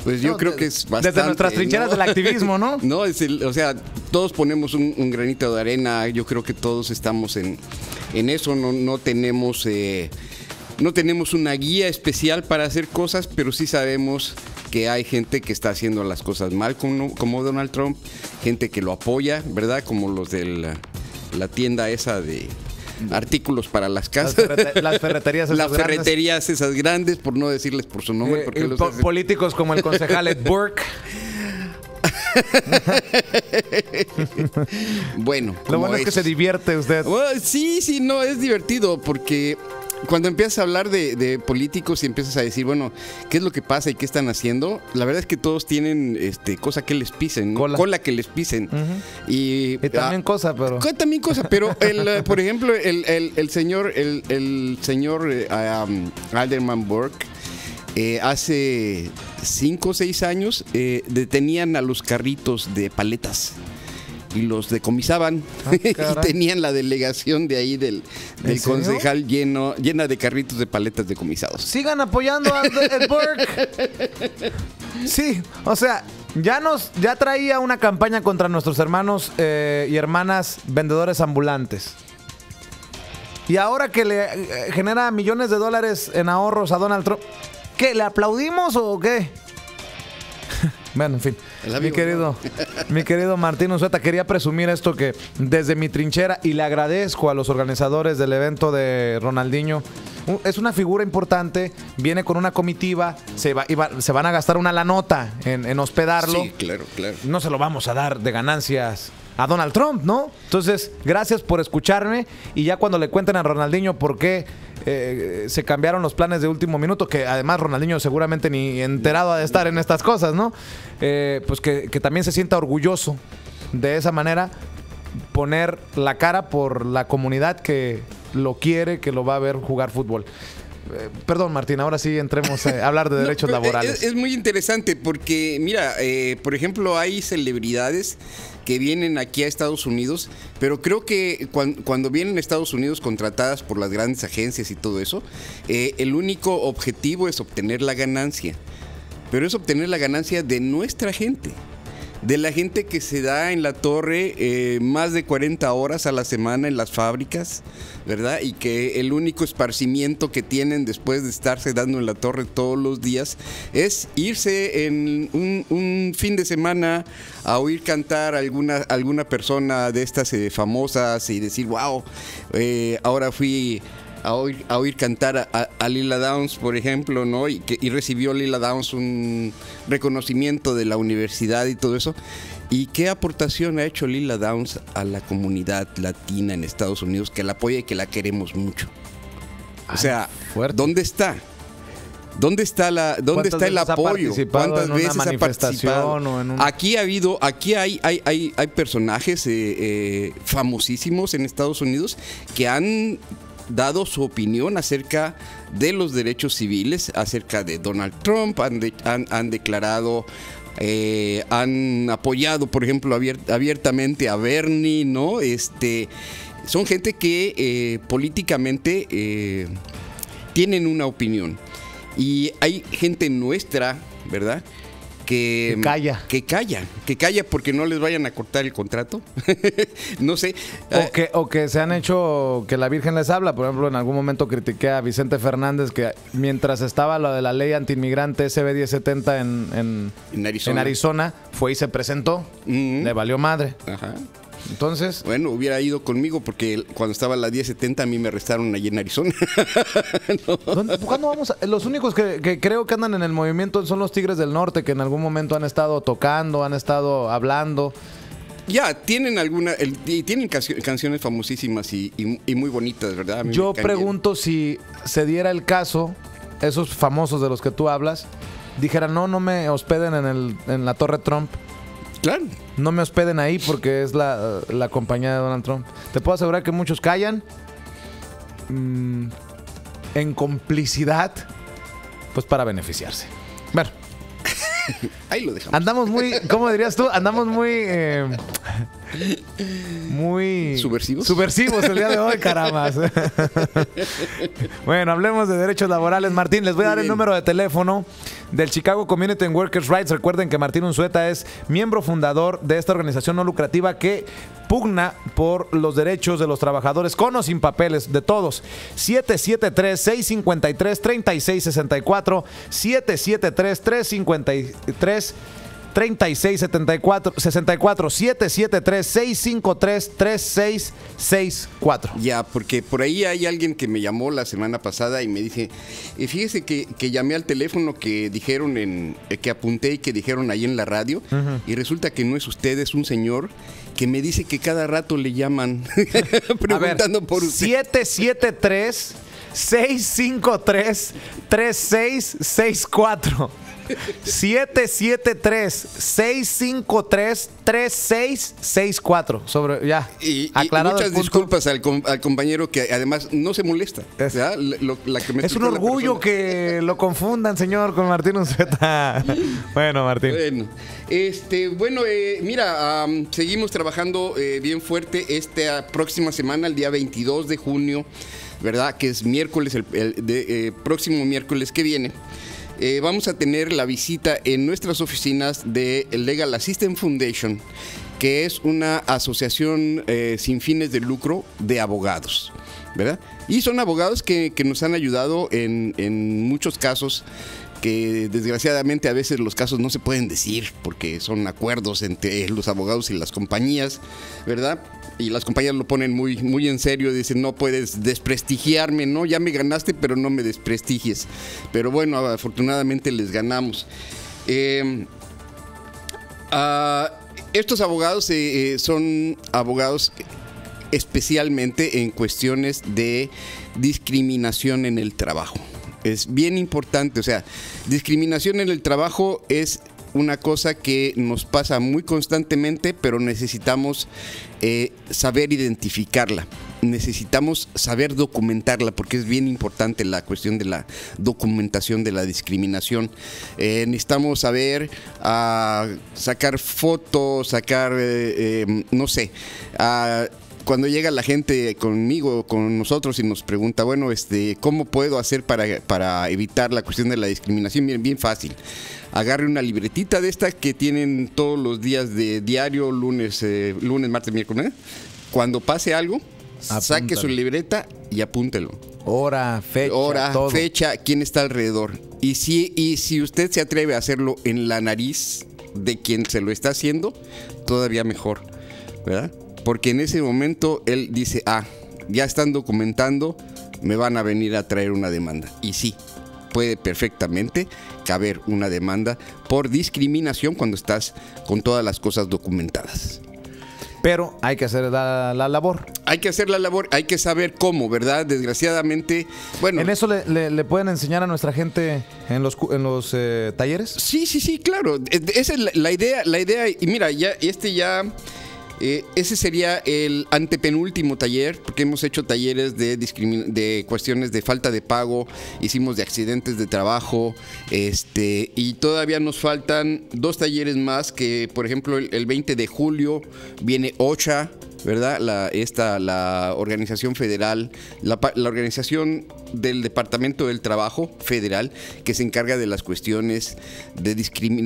Pues yo creo que es bastante. Desde nuestras trincheras del activismo, ¿no? No, o sea, todos ponemos un granito de arena. Yo creo que todos estamos en eso. No tenemos una guía especial para hacer cosas, pero sí sabemos que hay gente que está haciendo las cosas mal, como Donald Trump, gente que lo apoya, ¿verdad? Como los de la tienda esa de artículos para las casas. Las ferreterías esas Las ferreterías esas grandes, por no decirles por su nombre. Porque políticos como el concejal Ed Burke. Bueno, lo bueno es que se divierte usted. Well, sí, no, es divertido porque cuando empiezas a hablar de políticos y empiezas a decir, bueno, ¿qué es lo que pasa y qué están haciendo? La verdad es que todos tienen cosa que les pisen, ¿no? Cola que les pisen. Y también cosa, pero... También cosa, pero por ejemplo, el señor Alderman Burke, hace 5 o 6 años detenían a los carritos de paletas y los decomisaban y tenían la delegación de ahí del concejal llena de carritos de paletas decomisados. Sigan apoyando a Ed Burke. Sí, o sea, ya traía una campaña contra nuestros hermanos y hermanas vendedores ambulantes. Y ahora que le genera millones de dólares en ahorros a Donald Trump, ¿qué? ¿Le aplaudimos o qué? Bueno, en fin, mi querido Martín Unzueta, quería presumir esto que desde mi trinchera, y le agradezco a los organizadores del evento de Ronaldinho, es una figura importante, viene con una comitiva, se van a gastar una lanota en hospedarlo. Sí, claro. No se lo vamos a dar de ganancias a Donald Trump, ¿no? Entonces, gracias por escucharme, y ya cuando le cuenten a Ronaldinho por qué se cambiaron los planes de último minuto, que además Ronaldinho seguramente ni enterado ha de estar en estas cosas, ¿no? Pues que también se sienta orgulloso de esa manera, poner la cara por la comunidad que lo quiere, que lo va a ver jugar fútbol. Perdón, Martín, ahora sí entremos a hablar de derechos laborales. Es muy interesante porque, mira, por ejemplo, hay celebridades que vienen aquí a Estados Unidos, pero creo que cuando vienen a Estados Unidos contratadas por las grandes agencias y todo eso, el único objetivo es obtener la ganancia, pero es obtener la ganancia de nuestra gente, de la gente que se da en la torre más de 40 horas a la semana en las fábricas, ¿verdad? Y que el único esparcimiento que tienen después de estarse dando en la torre todos los días es irse en un fin de semana a oír cantar a alguna persona de estas famosas y decir, wow, ahora fui a oír cantar a Lila Downs, por ejemplo, ¿no? Y recibió Lila Downs un reconocimiento de la universidad y todo eso. ¿Y qué aportación ha hecho Lila Downs a la comunidad latina en Estados Unidos, que la apoya y que la queremos mucho? O sea, fuerte. ¿Dónde está? ¿Dónde está el apoyo? ¿Cuántas veces ha participado? Aquí hay personajes famosísimos en Estados Unidos que han dado su opinión acerca de los derechos civiles, acerca de Donald Trump, han declarado, han apoyado, por ejemplo, abiertamente a Bernie, ¿no? Son gente que políticamente tienen una opinión. Y hay gente nuestra, ¿verdad?, que calla porque no les vayan a cortar el contrato. No sé. O que se han hecho que la Virgen les habla. Por ejemplo, en algún momento critiqué a Vicente Fernández que mientras estaba lo de la ley antiinmigrante SB 1070 en Arizona, fue y se presentó. Le valió madre. Ajá. Entonces, bueno, hubiera ido conmigo porque cuando estaba la 1070 a mí me arrestaron allí en Arizona. No. ¿Cuándo vamos los únicos que creo que andan en el movimiento son los Tigres del Norte, que en algún momento han estado tocando, han estado hablando? Ya, tienen tienen canciones famosísimas y muy bonitas, ¿verdad? Yo pregunto si se diera el caso, esos famosos de los que tú hablas, dijeran, no me hospeden en la Torre Trump. Claro. No me hospeden ahí porque es la compañía de Donald Trump. Te puedo asegurar que muchos callan en complicidad, pues para beneficiarse. Bueno, ahí lo dejamos. Andamos muy, ¿cómo dirías tú? Andamos muy muy... ¿Subversivos? Subversivos el día de hoy, caramba. Bueno, hablemos de derechos laborales. Martín, les voy a dar el número de teléfono del Chicago Community and Workers' Rights. Recuerden que Martín Unzueta es miembro fundador de esta organización no lucrativa que pugna por los derechos de los trabajadores con o sin papeles, de todos. 773-653-3664, 773-353-3664, 773-653-3664. Ya, porque por ahí hay alguien que me llamó la semana pasada y me dice, fíjese que llamé al teléfono que dijeron que apunté y que dijeron ahí en la radio, y resulta que no es usted, es un señor que me dice que cada rato le llaman preguntando por usted. 773-653-3664. 773-653-3664. Y aclarado muchas disculpas al compañero que además no se molesta. Es un orgullo que lo confundan, señor, con Martín Unzueta. Bueno, Martín. Bueno, mira, seguimos trabajando bien fuerte esta próxima semana, el día 22 de junio, ¿verdad? Que es miércoles, próximo miércoles que viene. Vamos a tener la visita en nuestras oficinas de Legal Assistance Foundation, que es una asociación sin fines de lucro de abogados, ¿verdad? Y son abogados que nos han ayudado en muchos casos que desgraciadamente a veces los casos no se pueden decir porque son acuerdos entre los abogados y las compañías, ¿verdad? Y las compañías lo ponen muy, muy en serio, dicen no puedes desprestigiarme, ¿no? Ya me ganaste, pero no me desprestigies. Pero bueno, afortunadamente les ganamos. Estos abogados son abogados especialmente en cuestiones de discriminación en el trabajo. Es bien importante, o sea, discriminación en el trabajo es una cosa que nos pasa muy constantemente, pero necesitamos saber identificarla. Necesitamos saber documentarla, porque es bien importante la cuestión de la documentación de la discriminación. Necesitamos saber sacar fotos, sacar, no sé, cuando llega la gente conmigo, con nosotros y nos pregunta, bueno, ¿cómo puedo hacer para evitar la cuestión de la discriminación? Bien fácil. Agarre una libretita de esta que tienen todos los días de diario, lunes, martes, miércoles. Cuando pase algo, saque su libreta y apúntelo. Hora, fecha, quién está alrededor. Y si usted se atreve a hacerlo en la nariz de quien se lo está haciendo, todavía mejor, ¿verdad? Porque en ese momento él dice, ya están documentando, me van a venir a traer una demanda. Y sí, puede perfectamente caber una demanda por discriminación cuando estás con todas las cosas documentadas. Pero hay que hacer la labor. Hay que hacer la labor, hay que saber cómo, ¿verdad? Desgraciadamente, bueno... ¿En eso le pueden enseñar a nuestra gente en los talleres? Sí, claro. Esa es la idea. Y mira, ese sería el antepenúltimo taller, porque hemos hecho talleres de cuestiones de falta de pago, hicimos de accidentes de trabajo, y todavía nos faltan 2 talleres más, que por ejemplo el 20 de julio viene OSHA, ¿verdad? La organización federal, la organización del Departamento del Trabajo Federal, que se encarga de las cuestiones de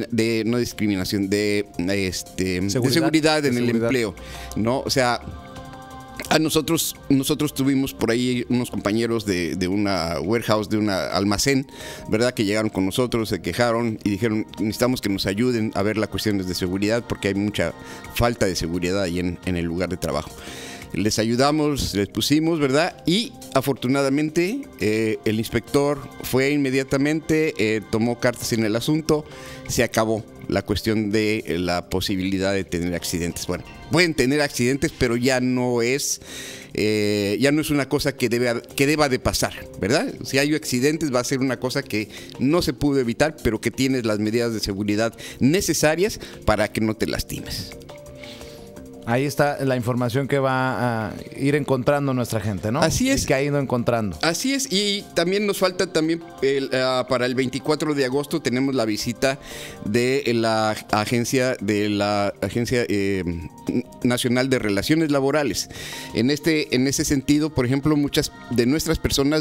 seguridad en el empleo, ¿no? O sea, nosotros tuvimos por ahí unos compañeros de una warehouse, de un almacén, ¿verdad? Que llegaron con nosotros, se quejaron y dijeron, necesitamos que nos ayuden a ver las cuestiones de seguridad porque hay mucha falta de seguridad ahí en el lugar de trabajo. Les ayudamos, les pusimos, ¿verdad? Y afortunadamente el inspector fue inmediatamente, tomó cartas en el asunto, se acabó la cuestión de la posibilidad de tener accidentes. Bueno, pueden tener accidentes, pero ya no es una cosa que deba de pasar, ¿verdad? Si hay accidentes va a ser una cosa que no se pudo evitar, pero que tienes las medidas de seguridad necesarias para que no te lastimes. Ahí está la información que va a ir encontrando nuestra gente, ¿no? Así es. Y que ha ido encontrando. Así es, y también nos falta para el 24 de agosto tenemos la visita de la Agencia Nacional de Relaciones Laborales. En ese sentido, por ejemplo, muchas de nuestras personas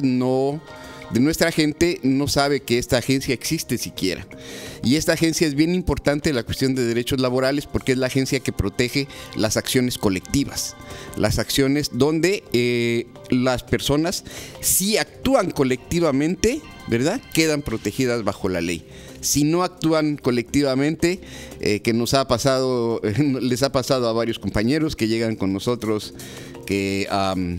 de nuestra gente no sabe que esta agencia existe siquiera. Y esta agencia es bien importante en la cuestión de derechos laborales porque es la agencia que protege las acciones colectivas. Las acciones donde las personas, si actúan colectivamente, ¿verdad?, quedan protegidas bajo la ley. Si no actúan colectivamente, que les ha pasado a varios compañeros que llegan con nosotros, que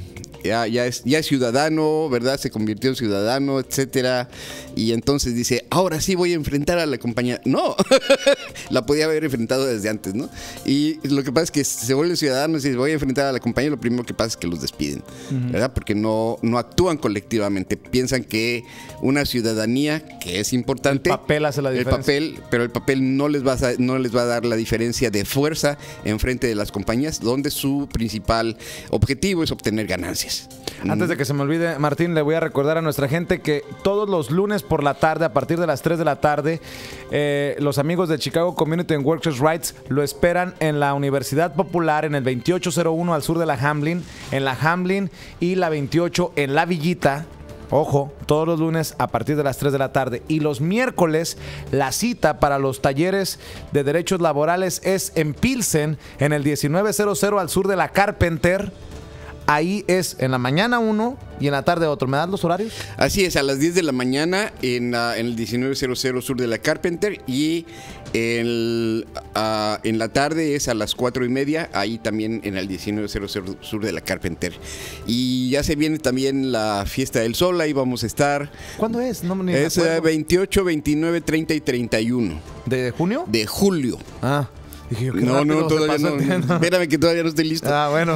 ya es ciudadano, ¿verdad? Se convirtió en ciudadano, etcétera. Y entonces dice, ahora sí voy a enfrentar a la compañía. No, la podía haber enfrentado desde antes, ¿no? Y lo que pasa es que se vuelve ciudadano y dice, voy a enfrentar a la compañía, lo primero que pasa es que los despiden, ¿verdad? Porque no actúan colectivamente. Piensan que una ciudadanía, que es importante, el papel hace la diferencia. Pero el papel no les va a dar la diferencia de fuerza en frente de las compañías, donde su principal objetivo es obtener ganancias. Antes de que se me olvide, Martín, le voy a recordar a nuestra gente que todos los lunes por la tarde, a partir de las 3 de la tarde, los amigos de Chicago Community and Workers' Rights lo esperan en la Universidad Popular, en el 2801 al sur de la Hamlin, en la Hamlin y la 28 en la Villita. Ojo, todos los lunes a partir de las 3 de la tarde. Y los miércoles, la cita para los talleres de derechos laborales es en Pilsen, en el 1900 al sur de la Carpenter. Ahí es en la mañana uno y en la tarde otro. ¿Me das los horarios? Así es, a las 10 de la mañana en el 1900 sur de la Carpenter y en la tarde es a las 4:30, ahí también en el 1900 sur de la Carpenter. Y ya se viene también la Fiesta del Sol, ahí vamos a estar. ¿Cuándo es? No, ni es 28, 29, 30 y ¿31? ¿De junio? De julio. Ah. Dije, no, todavía no. Espérame que todavía no estoy listo. Ah, bueno.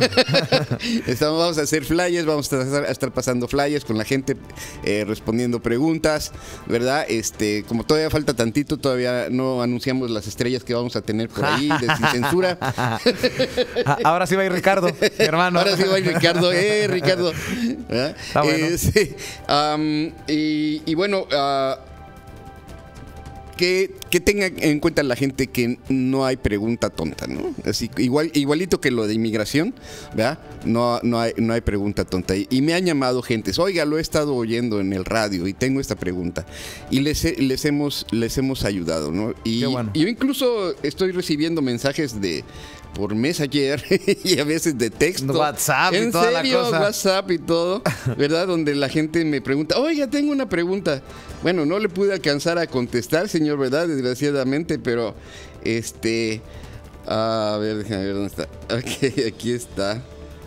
Vamos a hacer flyers, vamos a estar pasando flyers con la gente, respondiendo preguntas, ¿verdad? Como todavía falta tantito, todavía no anunciamos las estrellas que vamos a tener por ahí, de Sin Censura. Ahora sí va a ir Ricardo, mi hermano. Ahora sí va a ir Ricardo, Ricardo. Está bueno. Sí. Y bueno, que tenga en cuenta la gente que no hay pregunta tonta, ¿no? Así, igualito que lo de inmigración, ¿verdad? No hay pregunta tonta. Y me han llamado gentes, oiga, lo he estado oyendo en el radio y tengo esta pregunta. Y les hemos ayudado, ¿no? Y qué bueno. Yo incluso estoy recibiendo mensajes por Messenger y a veces de texto. WhatsApp y toda la cosa. WhatsApp y todo, ¿verdad? Donde la gente me pregunta, oiga, tengo una pregunta. Bueno, no le pude alcanzar a contestar, señor, ¿verdad? Desgraciadamente, pero a ver, déjame ver dónde está. Ok, aquí está.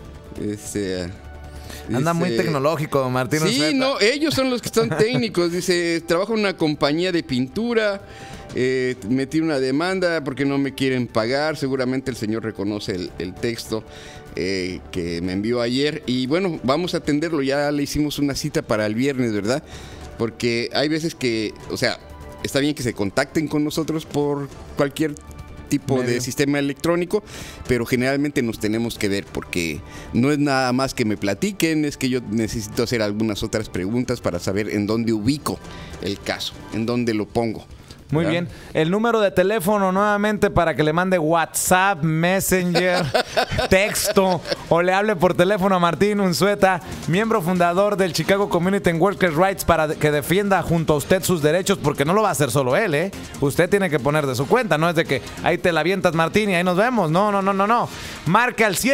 Anda muy tecnológico, Martín. Sí, no, ellos son los que son técnicos. Dice, trabajo en una compañía de pintura. Metí una demanda porque no me quieren pagar. Seguramente el señor reconoce el texto que me envió ayer. Y bueno, vamos a atenderlo. Ya le hicimos una cita para el viernes, ¿verdad? Porque hay veces que, o sea, está bien que se contacten con nosotros por cualquier tipo de sistema electrónico, pero generalmente nos tenemos que ver porque no es nada más que me platiquen, es que yo necesito hacer algunas otras preguntas para saber en dónde ubico el caso, en dónde lo pongo. Muy bien. El número de teléfono nuevamente para que le mande WhatsApp, Messenger, texto o le hable por teléfono a Martín Unzueta, miembro fundador del Chicago Community and Workers' Rights, para que defienda junto a usted sus derechos, porque no lo va a hacer solo él, ¿eh? Usted tiene que poner de su cuenta, no es de que ahí te la avientas, Martín, y ahí nos vemos. No. Marca al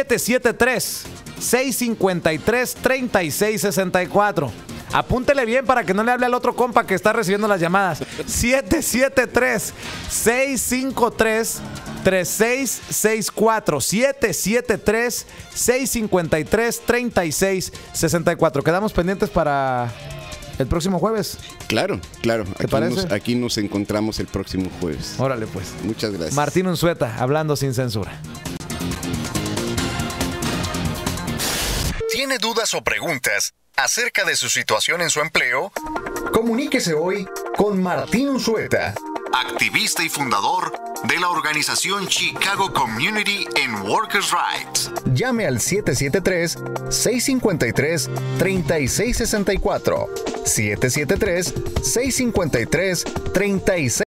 773-653-3664. Apúntele bien para que no le hable al otro compa que está recibiendo las llamadas. 773-653-3664. 773-653-3664. Quedamos pendientes para el próximo jueves. Claro. ¿Te parece? Aquí nos encontramos el próximo jueves. Órale, pues. Muchas gracias. Martín Unzueta, hablando sin censura. ¿Tiene dudas o preguntas acerca de su situación en su empleo? Comuníquese hoy con Martín Unzueta activista y fundador de la organización Chicago Community and Workers' Rights. Llame al 773-653-3664. 773-653-3664.